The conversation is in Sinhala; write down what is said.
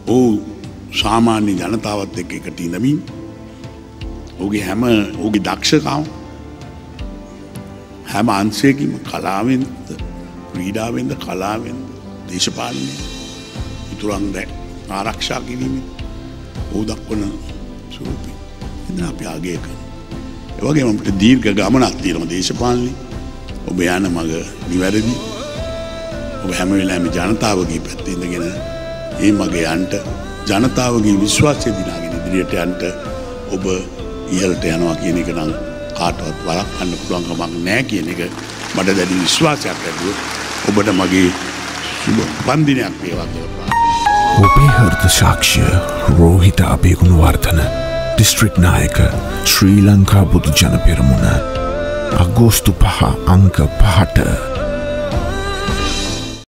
ඔහු සාමාන්‍ය ජනතාවත් එක්ක එකට ඉඳමින් ඔහුගේ හැම ඔහුගේ දක්ෂකම් හැම අංශයකින්ම කලාවෙන්ද ක්‍රීඩාවෙන්ද කලාවෙන්ද දේශපාලනයෙන් ඉතුරුන් ආරක්ෂා කිරීමෙන් ඔහු දක්වන ස්වරූපය ඉතින් අපි අගය කරනවා. ඒ වගේම අපිට දීර්ඝ ගමනක් තියෙනවා දේශපාලනේ. ඔබ යන මඟ නිවැරදි. ඔබ හැම වෙලාවෙම ජනතාවගේ පැත්තේ ඉඳගෙන මේ මඟ යන්න ජනතාවගේ විශ්වාසය දිනාගෙන ඉදිරියට යන්න ඔබ ඉහළට යනවා කියන එක නම් කාටවත් වළක්වන්න පුළුවන් කමක් නැහැ කියන එක මට දැඩි විශ්වාසයක් ඇතිවෙයි. ඔබට මගේ සුබ වන්දිනයක් වේවා කියලා. ඔබේ හෘද සාක්ෂ්‍ය රෝහිත අබේගුණවර්ධන දිස්ත්‍රික් නායක ශ්‍රී ලංකා බුදු ජන පෙරමුණ අගෝස්තු 5 අංක 5ට